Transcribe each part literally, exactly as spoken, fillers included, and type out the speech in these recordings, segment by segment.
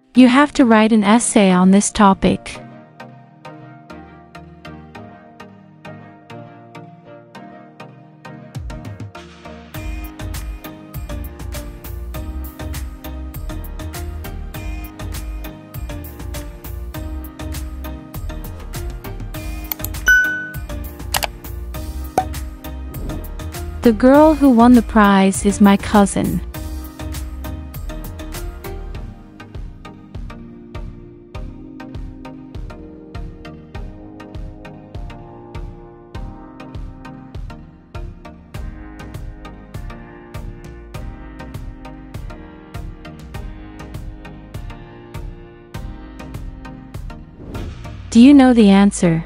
You have to write an essay on this topic. The girl who won the prize is my cousin. Do you know the answer?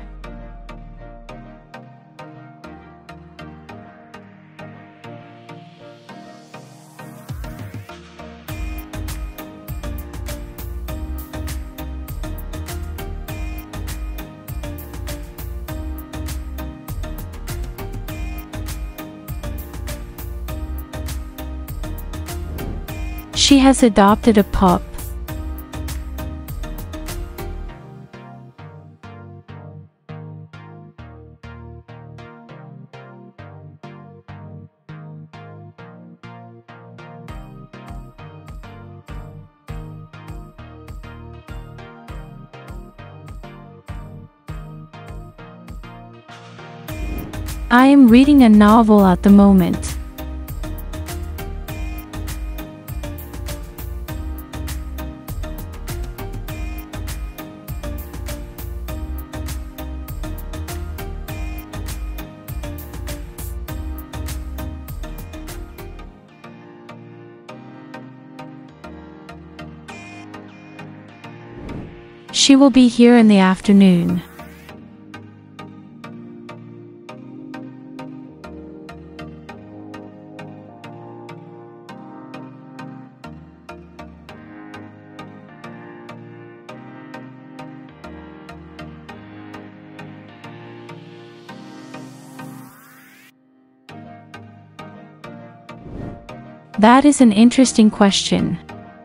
She has adopted a pup. I am reading a novel at the moment. She will be here in the afternoon. That is an interesting question.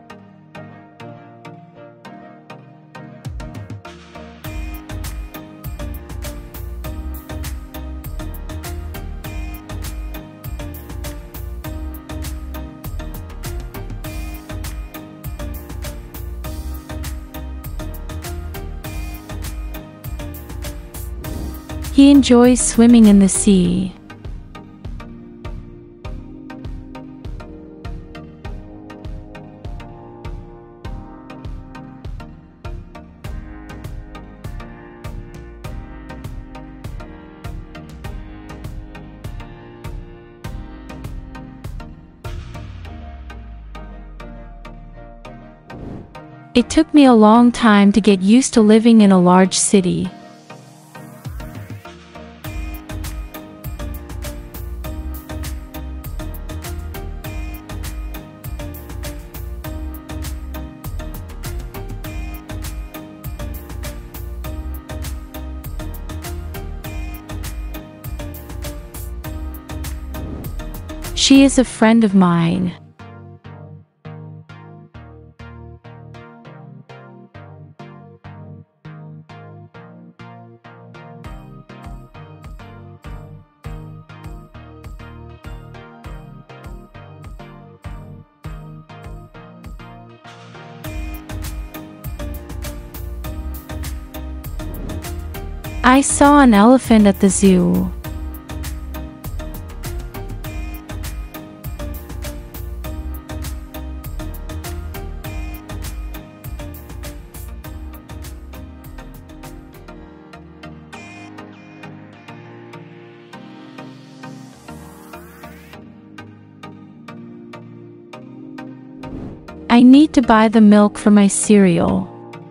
He enjoys swimming in the sea. It took me a long time to get used to living in a large city. She is a friend of mine. I saw an elephant at the zoo. I need to buy the milk for my cereal.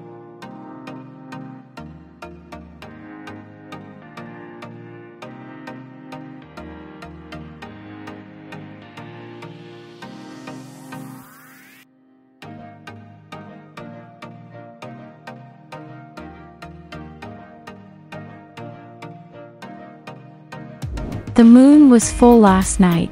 The moon was full last night.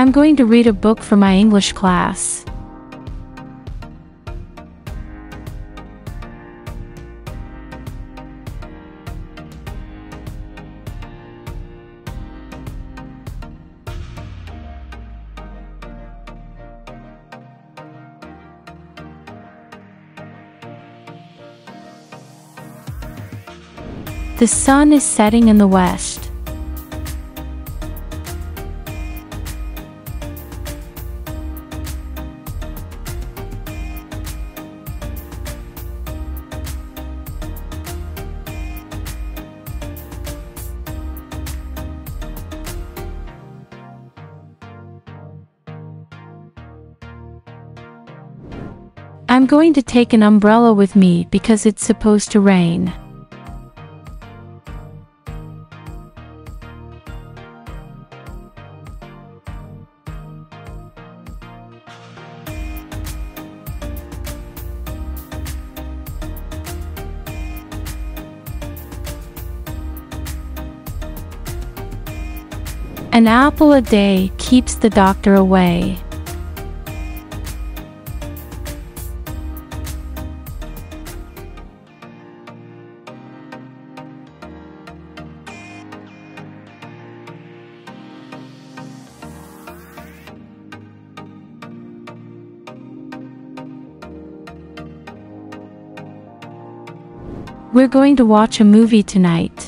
I'm going to read a book for my English class. The sun is setting in the west. I'm going to take an umbrella with me because it's supposed to rain. An apple a day keeps the doctor away. We're going to watch a movie tonight.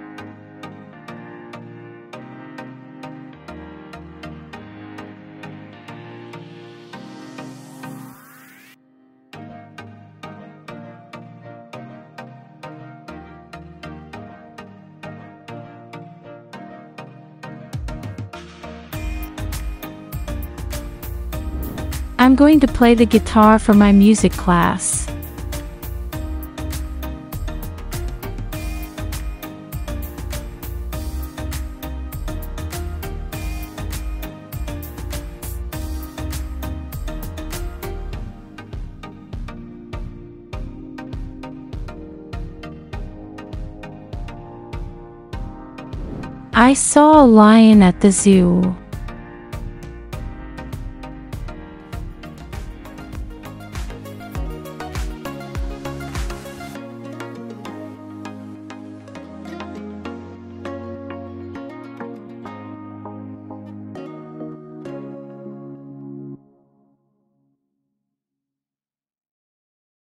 I'm going to play the guitar for my music class. I saw a lion at the zoo.